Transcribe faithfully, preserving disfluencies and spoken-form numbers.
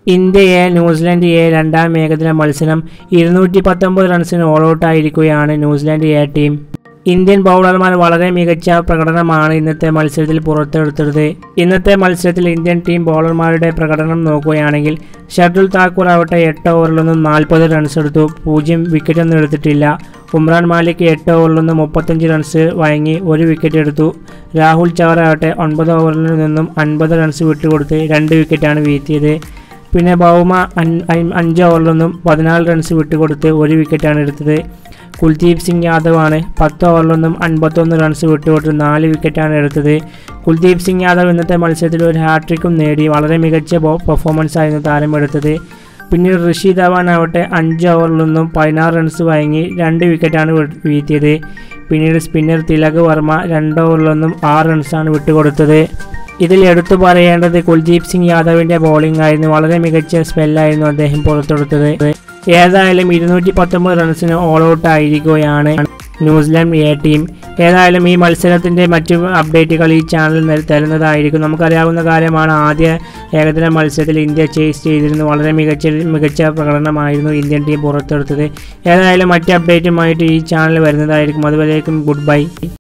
India A New Zealand A രണ്ടാം ഏകദിന മത്സരം ഇരുന്നൂറ്റി പത്തൊമ്പത് റൺസിന് ഓൾ ഔട്ടായിരിക്കുകയാണ് ന്യൂസിലൻഡ് എ ടീം. ഇന്ത്യൻ ബൗളർമാർ വളരെ മികച്ച പ്രകടനമാണ് ഇന്നത്തെ മത്സരത്തിൽ പുറത്തെടുത്തത്. ഇന്നത്തെ മത്സരത്തിൽ ഇന്ത്യൻ ടീം ബൗളർമാരുടെ പ്രകടനം നോക്കുകയാണെങ്കിൽ ഷർദുൽ താക്കൂർ ആവട്ടെ എട്ട് ഓവറിലൊന്നും നാൽപ്പത് റൺസ് എടുത്തു, പൂജ്യം വിക്കറ്റൊന്നും എടുത്തിട്ടില്ല. ഉമ്രാൻ മാലിക് എട്ട് ഓവറിലൊന്നും മുപ്പത്തഞ്ച് റൺസ് വഴങ്ങി ഒരു വിക്കറ്റ് എടുത്തു. രാഹുൽ ചഹർ ആവട്ടെ ഒൻപത് ഓവറിൽ നിന്നും അൻപത് റൺസ് വിട്ടുകൊടുത്ത് രണ്ട് വിക്കറ്റാണ് വീഴ്ത്തിയത്. പിന്നെ ബൗമ അഞ്ച് ഓവറിലൊന്നും പതിനാല് റൺസ് വിട്ടുകൊടുത്ത് ഒരു വിക്കറ്റാണ് എടുത്തത്. കുൽദീപ് സിംഗ് യാദവ് ആണ് പത്ത് ഓവറിലൊന്നും അൻപത്തൊന്ന് റൺസ് വിട്ടുകൊടുത്ത് നാല് വിക്കറ്റാണ് എടുത്തത്. കുൽദീപ് സിംഗ് യാദവ് ഇന്നത്തെ മത്സരത്തിൽ ഒരു ഹാട്രിക്കും നേടി വളരെ മികച്ച പെർഫോമൻസ് ആയിരുന്നു താരം എടുത്തത്. പിന്നീട് ഋഷി ധവാൻ ആവട്ടെ അഞ്ച് ഓവറിലൊന്നും പതിനാറ് റൺസ് വഴങ്ങി രണ്ട് വിക്കറ്റാണ് വീഴ്ത്തിയത്. പിന്നീട് സ്പിന്നർ തിലക് വർമ്മ രണ്ട് ഓവറിലൊന്നും ആറ് റൺസാണ് വിട്ടുകൊടുത്തത്. ഇതിൽ എടുത്തു പറയേണ്ടത് കുൽദീപ് സിംഗ് യാദവിൻ്റെ ബോളിംഗ് ആയിരുന്നു. വളരെ മികച്ച സ്പെല്ലായിരുന്നു അദ്ദേഹം പുറത്തെടുത്തത്. ഏതായാലും ഇരുന്നൂറ്റി പത്തൊമ്പത് റൺസിന് ഓൾ ഔട്ട് ആയിരിക്കുകയാണ് ന്യൂസിലാൻഡ് എ ടീം. ഏതായാലും ഈ മത്സരത്തിൻ്റെ മറ്റു അപ്ഡേറ്റുകൾ ഈ ചാനൽ തരുന്നതായിരിക്കും. നമുക്കറിയാവുന്ന കാര്യമാണ്, ആദ്യ ഏകദിന മത്സരത്തിൽ ഇന്ത്യ ചേസ് ചെയ്തിരുന്നു. വളരെ മികച്ച മികച്ച പ്രകടനമായിരുന്നു ഇന്ത്യൻ ടീം പുറത്തെടുത്തത്. ഏതായാലും മറ്റ് അപ്ഡേറ്റുമായിട്ട് ഈ ചാനൽ വരുന്നതായിരിക്കും. അതുവരേക്കും ഗുഡ് ബൈ.